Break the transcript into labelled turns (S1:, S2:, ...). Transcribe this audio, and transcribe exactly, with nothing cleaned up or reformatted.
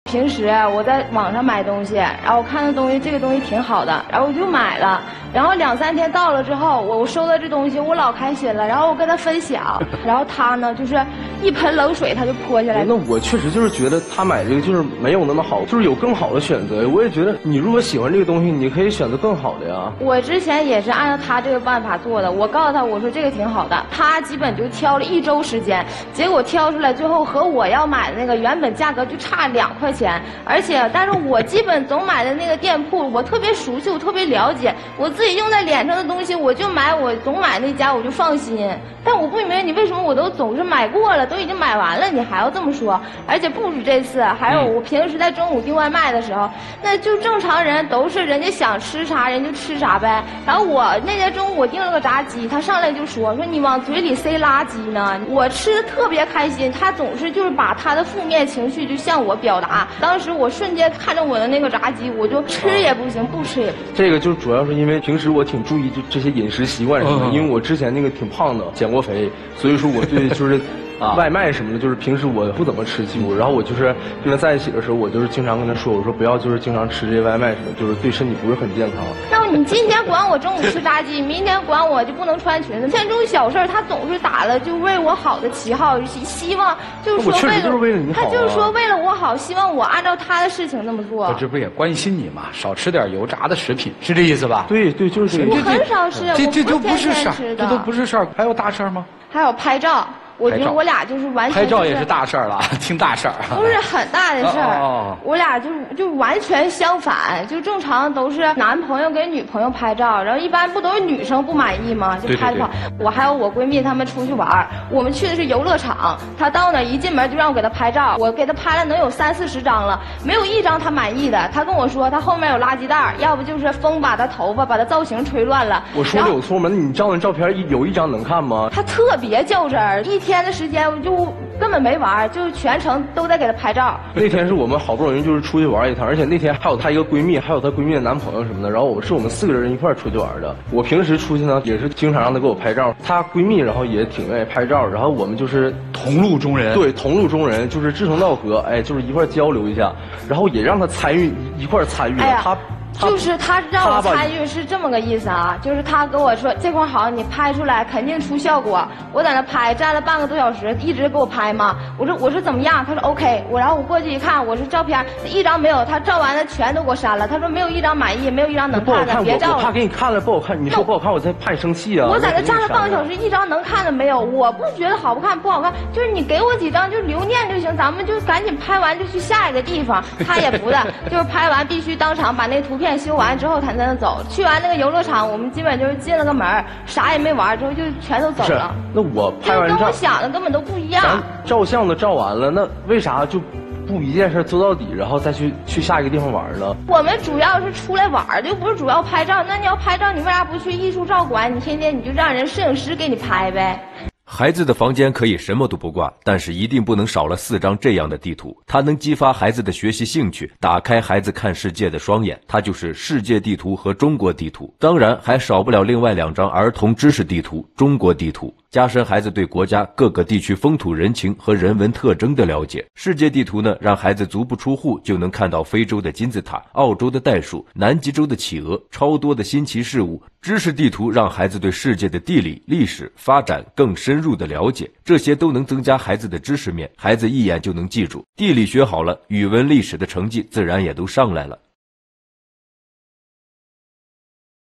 S1: 平时我在网上买东西，然后我看那东西这个东西挺好的，然后我就买了。然后两三天到了之后，我我收到这东西，我老开心了。然后我跟他分享，然后他呢就是一盆冷水他就泼下来。
S2: 那我确实就是觉得他买这个就是没有那么好，就是有更好的选择。我也觉得你如果喜欢这个东西，你可以选择更好的呀。
S1: 我之前也是按照他这个办法做的，我告诉他我说这个挺好的，他基本就挑了一周时间，结果挑出来最后和我要买的那个原本价格就差两块钱，而且但是我基本总买的那个店铺我特别熟悉，我特别了解，我自己用在脸上的东西我就买我总买那家我就放心。但我不明白你为什么我都总是买过了，都已经买完了，你还要这么说。而且不止这次，还有我平时在中午订外卖的时候，那就正常人都是人家想吃啥人就吃啥呗。然后我那天中午我订了个炸鸡，他上来就说说你往嘴里塞垃圾呢，我吃的特别开心。他总是就是把他的负面情绪就向我表达。当时我瞬间看着我的那个炸鸡，我就吃也不行，不吃也不行。
S2: 这个就主要是因为平时我挺注意就这些饮食习惯什么的，嗯、因为我之前那个挺胖的，减过肥，所以说我对就是。啊，外卖什么的，就是平时我不怎么吃鸡骨，然后我就是跟他在一起的时候，我就是经常跟他说，我说不要就是经常吃这些外卖什么，就是对身体不是很健康。
S1: 那你今天管我中午吃炸鸡，明天管我就不能穿裙子，像这种小事儿，他总是打了就为我好的旗号，希望就是说为了，
S2: 就是为了你好、啊，
S1: 他就是说为了我好，希望我按照他的事情那么做。
S3: 我这不也关心你嘛，少吃点油炸的食品，是这意思吧？
S2: 对对，就是这个。
S1: 我很少吃，
S3: 这这都
S1: 不
S3: 是事儿，这都不是事儿，还有大事儿吗？
S1: 还有拍照。我觉得我俩就是完全、就是、
S3: 拍照也是大事儿了，挺大事儿。
S1: 不是很大的事儿、
S3: 哦，
S1: 我俩就就完全相反，就正常都是男朋友给女朋友拍照，然后一般不都是女生不满意吗？就拍不好。我还有我闺蜜她们出去玩，我们去的是游乐场，她到那一进门就让我给她拍照，我给她拍了能有三四十张了，没有一张她满意的。她跟我说她后面有垃圾袋，要不就是风把她头发把她造型吹乱了。
S2: 我说的有错吗？你照那照片有一张能看吗？
S1: 她特别较真儿，一天的时间我就根本没玩，就全程都在给她拍照。
S2: 那天是我们好不容易就是出去玩一趟，而且那天还有她一个闺蜜，还有她闺蜜的男朋友什么的，然后我们是我们四个人一块出去玩的。我平时出去呢也是经常让她给我拍照，她闺蜜然后也挺愿意拍照，然后我们就是
S3: 同路中人。
S2: 对，同路中人就是志同道合，哎，就是一块交流一下，然后也让她参与一块参与了。她、哎
S1: 就是他让我参与是这么个意思啊，就是他跟我说这块好，你拍出来肯定出效果。我在那拍站了半个多小时，一直给我拍嘛。我说我说怎么样？他说 OK。我然后我过去一看，我说照片一张没有，他照完了全都给我删了。他说没有一张满意，没有一张能看的，别照了。
S2: 我怕给你看了不好看，你说不好看，我再怕你生气啊。
S1: 我在那站了半个小时，一张能看的没有。我不觉得好不看不好看，就是你给我几张就留念就行，咱们就赶紧拍完就去下一个地方。他也不的，就是拍完必须当场把那图片修完之后才能走。去完那个游乐场，我们基本就是进了个门，啥也没玩，之后就全都走了。
S2: 那我拍完照
S1: 跟我想的根本都不一样。
S2: 咱照相都照完了，那为啥就不一件事做到底，然后再去去下一个地方玩呢？
S1: 我们主要是出来玩，就不是主要拍照。那你要拍照，你为啥不去艺术照馆？你天天你就让人摄影师给你拍呗。
S4: 孩子的房间可以什么都不挂，但是一定不能少了四张这样的地图，它能激发孩子的学习兴趣，打开孩子看世界的双眼，它就是世界地图和中国地图。当然还少不了另外两张儿童知识地图，中国地图，加深孩子对国家各个地区风土人情和人文特征的了解。世界地图呢，让孩子足不出户就能看到非洲的金字塔、澳洲的袋鼠、南极洲的企鹅，超多的新奇事物。知识地图让孩子对世界的地理、历史、发展更深入的了解，这些都能增加孩子的知识面，孩子一眼就能记住。地理学好了，语文历史的成绩自然也都上来了。